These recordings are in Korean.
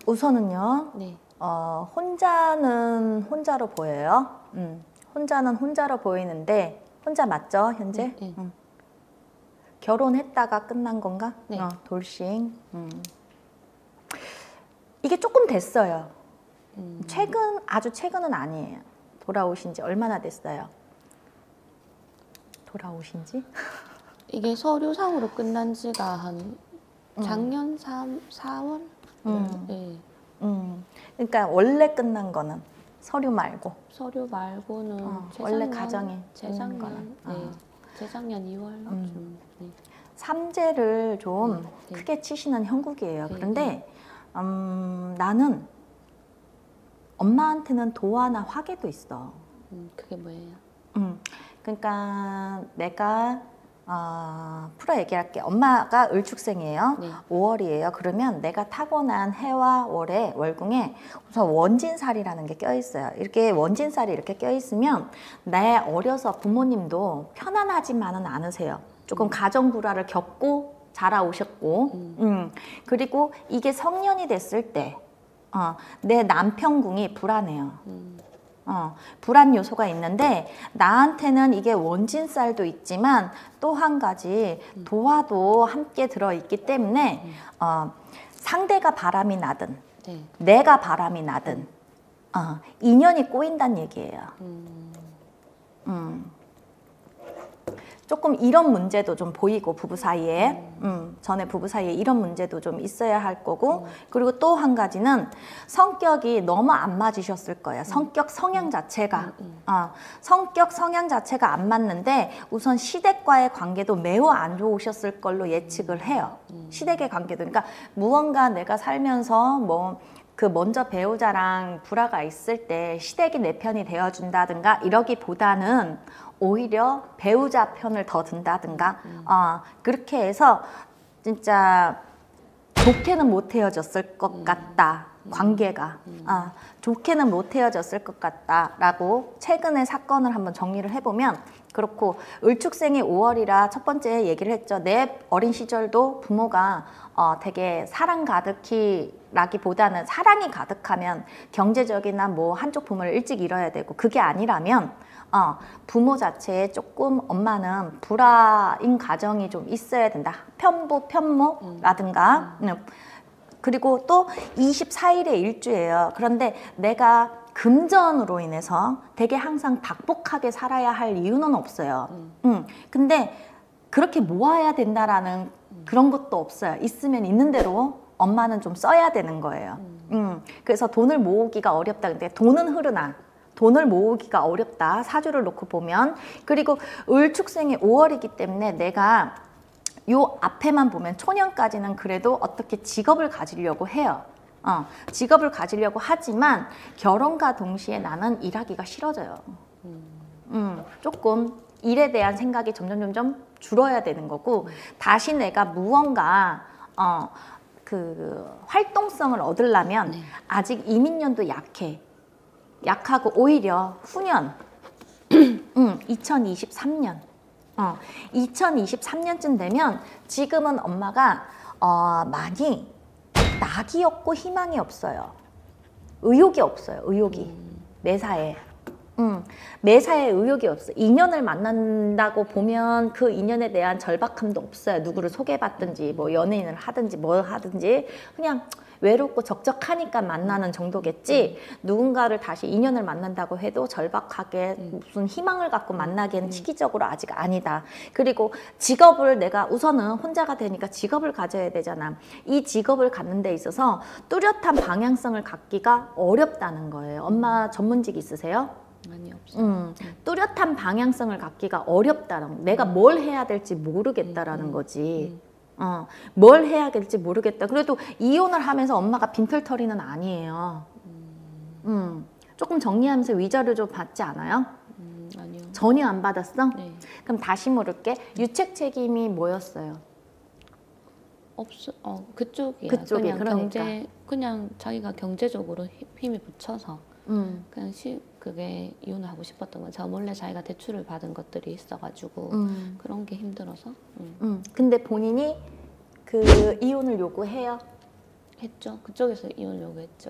우선은요. 네. 혼자는 혼자로 보여요. 혼자는 혼자로 보이는데 혼자 맞죠, 현재? 네. 결혼했다가 끝난 건가? 네. 돌싱. 이게 조금 됐어요. 아주 최근은 아니에요. 돌아오신 지 얼마나 됐어요? 돌아오신 지? 이게 서류상으로 끝난 지가 한 작년 4월? 네. 그러니까 원래 끝난 거는 서류 말고. 서류 말고는 원래 가정에 재작년, 네. 재작년 2월쯤. 네. 삼재를 좀 네. 크게 치시는 형국이에요. 네. 그런데 나는 엄마한테는 도화나 화계도 있어. 그게 뭐예요? 그러니까 내가 풀어 얘기할게. 엄마가 을축생이에요. 네. 5월이에요. 그러면 내가 타고난 해와 월에 월궁에 우선 원진살이라는 게 껴있어요. 이렇게 원진살이 이렇게 껴있으면 내 어려서 부모님도 편안하지만은 않으세요. 조금 가정 불화를 겪고 자라오셨고 그리고 이게 성년이 됐을 때 내 남편궁이 불안해요. 불안 요소가 있는데 나한테는 이게 원진살도 있지만 또 한 가지 도화도 함께 들어있기 때문에 상대가 바람이 나든 네. 내가 바람이 나든 인연이 꼬인다는 얘기예요. 조금 이런 문제도 좀 보이고 부부 사이에 전에 부부 사이에 이런 문제도 좀 있어야 할 거고 그리고 또 한 가지는 성격이 너무 안 맞으셨을 거예요. 성격 성향 자체가 성격 성향 자체가 안 맞는데 우선 시댁과의 관계도 매우 안 좋으셨을 걸로 예측을 해요. 시댁의 관계도 그러니까 무언가 내가 살면서 뭐 그 먼저 배우자랑 불화가 있을 때 시댁이 내 편이 되어준다든가 이러기보다는 오히려 배우자 편을 더 든다든가 그렇게 해서 진짜 좋게는 못 헤어졌을 것 같다. 관계가 좋게는 못 헤어졌을 것 같다라고 최근의 사건을 한번 정리를 해보면 그렇고 을축생이 5월이라 첫 번째 얘기를 했죠. 내 어린 시절도 부모가 되게 사랑 가득히 라기보다는 사랑이 가득하면 경제적이나 뭐 한쪽 부모를 일찍 잃어야 되고 그게 아니라면 부모 자체에 조금 엄마는 불화인 가정이 좀 있어야 된다. 편부, 편모라든가 그리고 또 24일의 일주예요. 그런데 내가 금전으로 인해서 되게 항상 박복하게 살아야 할 이유는 없어요. 근데 그렇게 모아야 된다라는 그런 것도 없어요. 있으면 있는 대로 엄마는 좀 써야 되는 거예요. 그래서 돈을 모으기가 어렵다. 근데 돈은 흐르나 돈을 모으기가 어렵다. 사주를 놓고 보면. 그리고 을축생이 5월이기 때문에 내가 요 앞에만 보면 초년까지는 그래도 어떻게 직업을 가지려고 해요. 직업을 가지려고 하지만 결혼과 동시에 나는 일하기가 싫어져요. 조금 일에 대한 생각이 점점 줄어야 되는 거고 다시 내가 무언가 그 활동성을 얻으려면 네. 아직 이민년도 약하고 오히려 후년 2023년 2023년쯤 되면 지금은 엄마가 많이 낙이 없고 희망이 없어요. 의욕이 없어요. 의욕이 매사에 매사에 의욕이 없어. 인연을 만난다고 보면 그 인연에 대한 절박함도 없어요. 누구를 소개받든지 뭐 연예인을 하든지 뭐 하든지 그냥 외롭고 적적하니까 만나는 정도겠지 누군가를 다시 인연을 만난다고 해도 절박하게 무슨 희망을 갖고 만나기에는 시기적으로 아직 아니다. 그리고 직업을 내가 우선은 혼자가 되니까 직업을 가져야 되잖아. 이 직업을 갖는 데 있어서 뚜렷한 방향성을 갖기가 어렵다는 거예요. 엄마 전문직 있으세요? 많이 없어요. 뚜렷한 방향성을 갖기가 어렵다는 내가 뭘 해야 될지 모르겠다라는 거지. 뭘 해야 될지 모르겠다. 그래도 이혼을 하면서 엄마가 빈털터리는 아니에요. 조금 정리하면서 위자료 좀 받지 않아요? 아니요. 전혀 안 받았어? 네. 그럼 다시 물을게. 유책 책임이 뭐였어요? 그쪽이야. 그쪽이 그냥 그러니까. 그냥 자기가 경제적으로 힘이 붙여서 그냥 그게 이혼을 하고 싶었던 거야. 저 몰래 자기가 대출을 받은 것들이 있어가지고 그런 게 힘들어서. 근데 본인이 그 이혼을 요구해요? 했죠. 그쪽에서 이혼 요구했죠.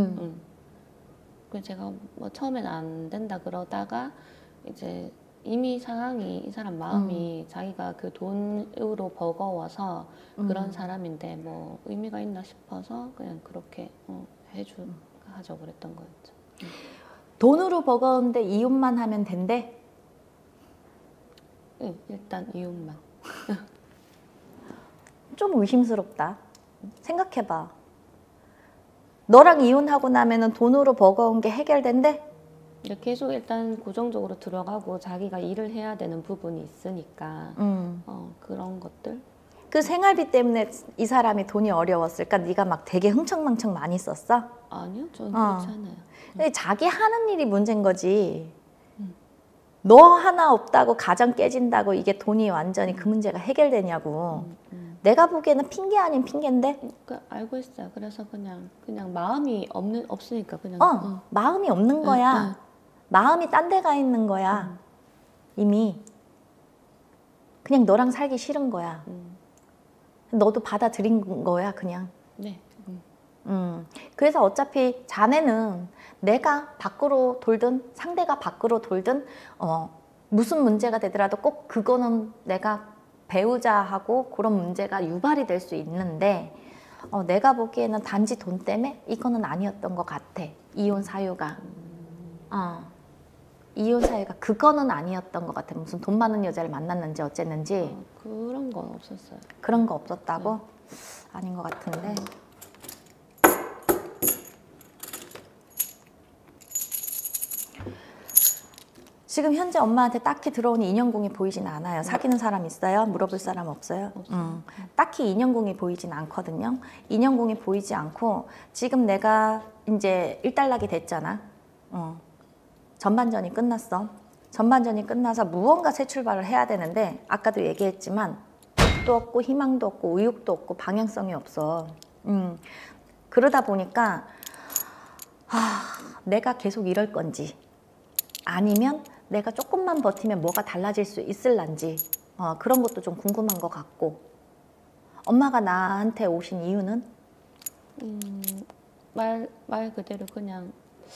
그래서 제가 뭐 처음에는 안 된다 그러다가 이제 이미 상황이 이 사람 마음이 자기가 그 돈으로 버거워서 그런 사람인데 뭐 의미가 있나 싶어서 그냥 그렇게 하자고 그랬던 거였죠. 돈으로 버거운데 이혼만 하면 된대? 응, 일단 이혼만. 좀 의심스럽다. 생각해봐. 너랑 이혼하고 나면은 돈으로 버거운 게 해결된대? 계속 일단 고정적으로 들어가고 자기가 일을 해야 되는 부분이 있으니까 그런 것들. 그 생활비 때문에 이 사람이 돈이 어려웠을까? 네가 막 되게 흥청망청 많이 썼어? 아니요, 저는 그렇지 않아요. 근데 자기 하는 일이 문제인 거지. 너 하나 없다고 가정 깨진다고 이게 돈이 완전히 그 문제가 해결되냐고. 내가 보기에는 핑계 아닌 핑계인데? 알고 있어요. 그래서 그냥 마음이 없으니까 그냥. 마음이 없는 거야. 마음이 딴 데 가 있는 거야. 이미. 그냥 너랑 살기 싫은 거야. 너도 받아들인 거야, 그냥. 네. 그래서 어차피 자네는 내가 밖으로 돌든 상대가 밖으로 돌든 무슨 문제가 되더라도 꼭 그거는 내가 배우자하고 그런 문제가 유발이 될 수 있는데 내가 보기에는 단지 돈 때문에 이거는 아니었던 것 같아. 이혼 사유가. 이혼 사유가 그거는 아니었던 것 같아. 무슨 돈 많은 여자를 만났는지 어쨌는지. 그런 건 없었어요. 그런 거 없었다고? 아닌 것 같은데. 지금 현재 엄마한테 딱히 들어오는 인연공이 보이진 않아요. 사귀는 사람 있어요? 물어볼 사람 없어요? 딱히 인연공이 보이진 않거든요. 인연공이 보이지 않고 지금 내가 이제 일단락이 됐잖아. 전반전이 끝났어. 전반전이 끝나서 무언가 새 출발을 해야 되는데 아까도 얘기했지만 뜻도 없고 희망도 없고 의욕도 없고 방향성이 없어. 그러다 보니까 내가 계속 이럴 건지 아니면 내가 조금만 버티면 뭐가 달라질 수 있을란지 그런 것도 좀 궁금한 것 같고. 엄마가 나한테 오신 이유는? 말 그대로 그냥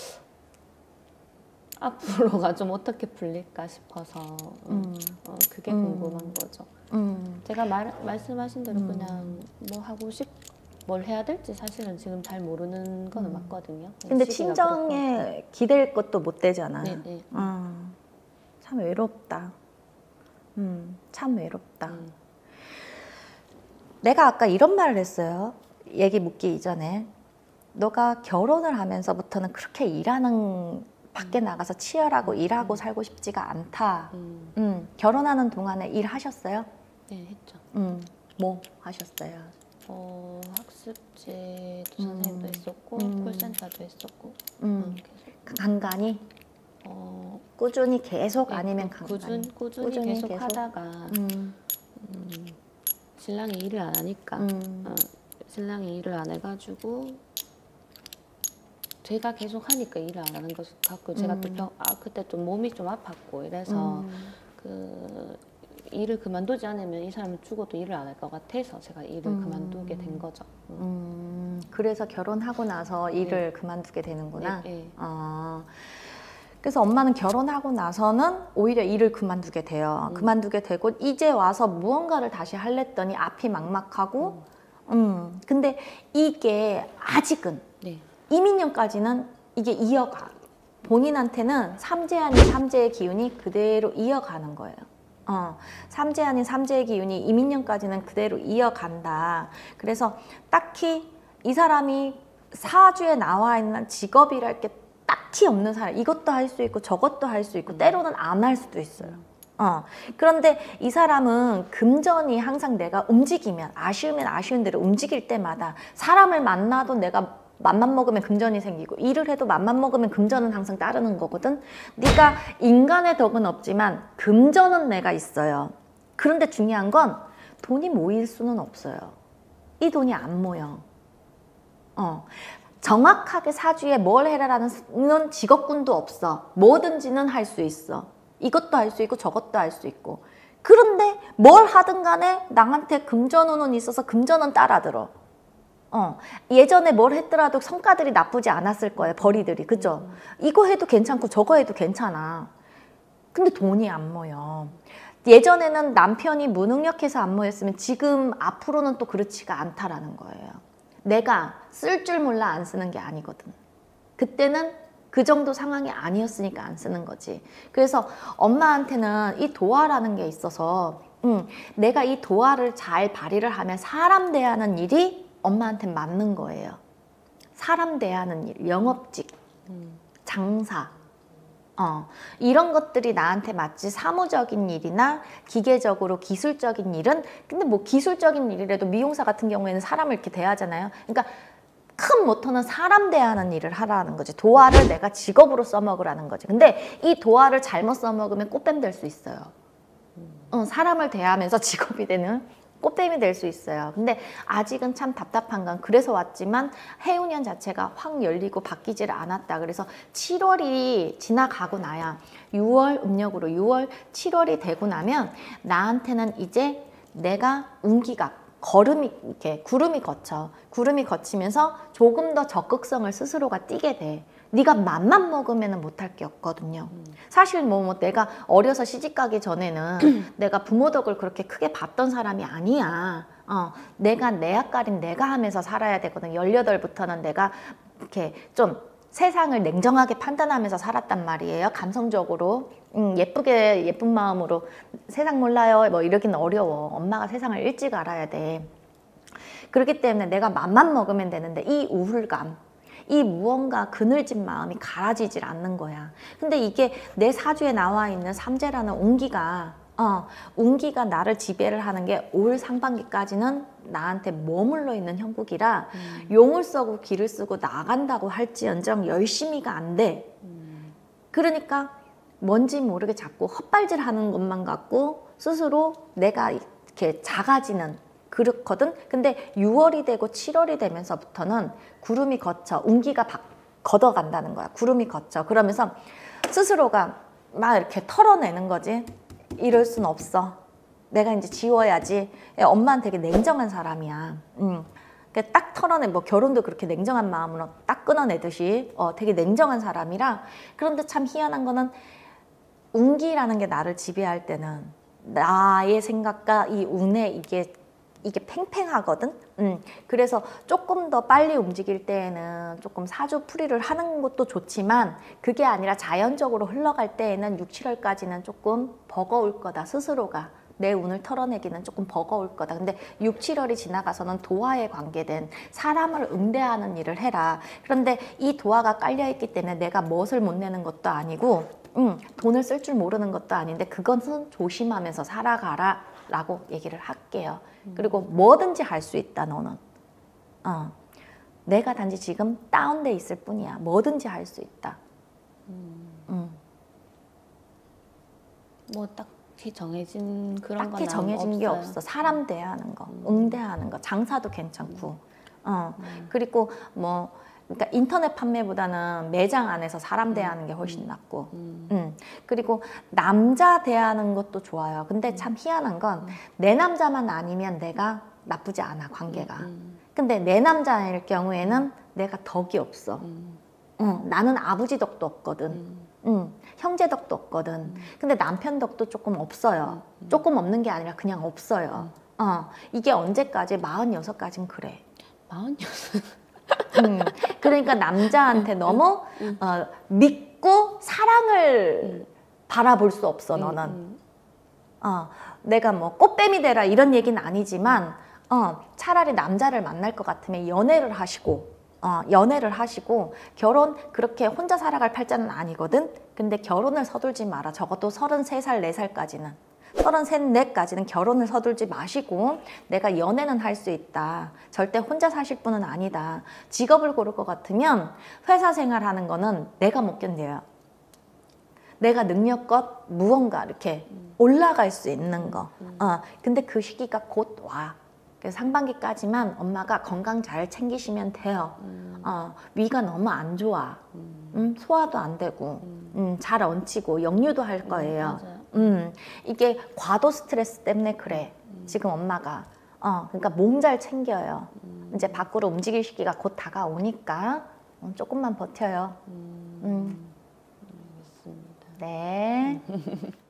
앞으로가 좀 어떻게 풀릴까 싶어서 그게 궁금한 거죠. 제가 말씀하신 대로 그냥 뭐 하고 뭘 해야 될지 사실은 지금 잘 모르는 거는 맞거든요. 근데 친정에 기댈 것도 못 되잖아. 네네. 참 외롭다. 참 외롭다. 내가 아까 이런 말을 했어요. 얘기 묻기 이전에. 너가 결혼을 하면서부터는 그렇게 밖에 나가서 치열하고 일하고 살고 싶지가 않다. 결혼하는 동안에 일하셨어요? 네, 했죠. 뭐 하셨어요? 학습지도 선생님도 했었고 콜센터도 했었고 계속. 간간히? 꾸준히 계속 아니면 간간히? 꾸준히 계속 하다가 신랑이 일을 안 하니까 신랑이 일을 안 해가지고 제가 계속 하니까 일을 안 하는 것 같고 제가 또 그때 좀 몸이 좀 아팠고 이래서 그 일을 그만두지 않으면 이 사람은 죽어도 일을 안 할 것 같아서 제가 일을 그만두게 된 거죠. 그래서 결혼하고 나서 일을 그만두게 되는구나. 네. 그래서 엄마는 결혼하고 나서는 오히려 일을 그만두게 돼요. 그만두게 되고 이제 와서 무언가를 다시 하랬더니 앞이 막막하고 근데 이게 아직은 이민년까지는 이게 이어가. 본인한테는 삼재 아닌 삼재의 기운이 그대로 이어가는 거예요. 삼재 아닌 삼재의 기운이 이민년까지는 그대로 이어간다. 그래서 딱히 이 사람이 사주에 나와 있는 직업이랄 게 딱히 없는 사람. 이것도 할 수 있고 저것도 할 수 있고 때로는 안 할 수도 있어요. 그런데 이 사람은 금전이 항상 내가 움직이면 아쉬우면 아쉬운 대로 움직일 때마다 사람을 만나도 내가 맘만 먹으면 금전이 생기고 일을 해도 맘만 먹으면 금전은 항상 따르는 거거든. 네가 인간의 덕은 없지만 금전은 내가 있어요. 그런데 중요한 건 돈이 모일 수는 없어요. 이 돈이 안 모여. 정확하게 사주에 뭘 해라라는 직업군도 없어. 뭐든지는 할 수 있어. 이것도 할 수 있고 저것도 할 수 있고. 그런데 뭘 하든 간에 나한테 금전운은 있어서 금전은 따라들어. 예전에 뭘 했더라도 성과들이 나쁘지 않았을 거예요. 벌이들이. 그죠? 이거 해도 괜찮고 저거 해도 괜찮아. 근데 돈이 안 모여. 예전에는 남편이 무능력해서 안 모였으면 지금 앞으로는 또 그렇지가 않다라는 거예요. 내가 쓸 줄 몰라 안 쓰는 게 아니거든. 그때는 그 정도 상황이 아니었으니까 안 쓰는 거지. 그래서 엄마한테는 이 도화라는 게 있어서 내가 이 도화를 잘 발휘를 하면 사람 대하는 일이 엄마한테 맞는 거예요. 사람 대하는 일, 영업직, 장사 이런 것들이 나한테 맞지. 사무적인 일이나 기계적으로 기술적인 일은, 근데 뭐 기술적인 일이라도 미용사 같은 경우에는 사람을 이렇게 대하잖아요. 그러니까 큰 모토는 사람 대하는 일을 하라는 거지. 도화를 내가 직업으로 써먹으라는 거지. 근데 이 도화를 잘못 써먹으면 꽃뱀 될 수 있어요. 사람을 대하면서 직업이 되는 꽃뱀이 될 수 있어요. 근데 아직은 참 답답한 건, 그래서 왔지만 해운년 자체가 확 열리고 바뀌지를 않았다. 그래서 7월이 지나가고 나야 6월 음력으로 6월 7월이 되고 나면 나한테는 이제 내가 운기가 걸음이 이렇게 구름이 거쳐. 구름이 거치면서 조금 더 적극성을 스스로가 띠게 돼. 네가 맘만 먹으면 못할 게 없거든요. 사실 뭐 내가 어려서 시집가기 전에는 내가 부모 덕을 그렇게 크게 봤던 사람이 아니야. 내가 내 앞가림 내가 하면서 살아야 되거든. 18부터는 내가 이렇게 좀 세상을 냉정하게 판단하면서 살았단 말이에요. 감성적으로 예쁘게 예쁜 마음으로 세상 몰라요 뭐 이러기는 어려워. 엄마가 세상을 일찍 알아야 돼. 그렇기 때문에 내가 맘만 먹으면 되는데 이 우울감, 이 무언가 그늘진 마음이 가라지질 않는 거야. 근데 이게 내 사주에 나와 있는 삼재라는 운기가 운기가 나를 지배를 하는 게 올 상반기까지는 나한테 머물러 있는 형국이라 용을 쓰고 기를 쓰고 나간다고 할지언정 열심히가 안 돼. 그러니까 뭔지 모르게 자꾸 헛발질하는 것만 같고 스스로 내가 이렇게 작아지는, 그렇거든. 근데 6월이 되고 7월이 되면서부터는 구름이 거쳐 운기가 걷어간다는 거야. 구름이 거쳐. 그러면서 스스로가 막 이렇게 털어내는 거지. 이럴 순 없어. 내가 이제 지워야지. 엄마는 되게 냉정한 사람이야. 딱 털어내. 뭐 결혼도 그렇게 냉정한 마음으로 딱 끊어내듯이 되게 냉정한 사람이라. 그런데 참 희한한 거는 운기라는 게 나를 지배할 때는 나의 생각과 이 운에 이게 팽팽하거든. 그래서 조금 더 빨리 움직일 때에는 조금 사주풀이를 하는 것도 좋지만 그게 아니라 자연적으로 흘러갈 때에는 6, 7월까지는 조금 버거울 거다. 스스로가 내 운을 털어내기는 조금 버거울 거다. 근데 6, 7월이 지나가서는 도화에 관계된 사람을 응대하는 일을 해라. 그런데 이 도화가 깔려있기 때문에 내가 멋을 못 내는 것도 아니고 돈을 쓸 줄 모르는 것도 아닌데 그것은 조심하면서 살아가라 라고 얘기를 할게요. 그리고 뭐든지 할 수 있다. 너는 내가 단지 지금 다운돼 있을 뿐이야. 뭐든지 할 수 있다. 뭐 딱히 정해진 그런 건 딱히 정해진 게 없어요. 없어. 사람 대하는 거, 응대하는 거, 장사도 괜찮고. 그리고 뭐 그러니까 인터넷 판매보다는 매장 안에서 사람 대하는 게 훨씬 낫고. 그리고 남자 대하는 것도 좋아요. 근데 참 희한한 건 내 남자만 아니면 내가 나쁘지 않아, 관계가. 근데 내 남자일 경우에는 내가 덕이 없어. 나는 아버지 덕도 없거든. 형제 덕도 없거든. 근데 남편 덕도 조금 없어요. 조금 없는 게 아니라 그냥 없어요. 이게 언제까지? 46까지는 그래. 46. 그러니까 남자한테 너무 믿고 사랑을 바라볼 수 없어. 너는 내가 뭐 꽃뱀이 되라 이런 얘기는 아니지만 차라리 남자를 만날 것 같으면 연애를 하시고 결혼 그렇게 혼자 살아갈 팔자는 아니거든. 근데 결혼을 서둘지 마라. 적어도 33살, 4살까지는 33, 4까지는 결혼을 서둘지 마시고 내가 연애는 할 수 있다. 절대 혼자 사실 분은 아니다. 직업을 고를 것 같으면 회사 생활하는 거는 내가 못 견뎌요. 내가 능력껏 무언가 이렇게 올라갈 수 있는 거. 근데 그 시기가 곧 와. 그래서 상반기까지만 엄마가 건강 잘 챙기시면 돼요. 위가 너무 안 좋아. 소화도 안 되고 잘 얹히고 역류도 할 거예요. 맞아요. 이게 과도 스트레스 때문에 그래. 지금 엄마가 그러니까 몸 잘 챙겨요. 이제 밖으로 움직일 시기가 곧 다가오니까 조금만 버텨요. 알겠습니다. 네.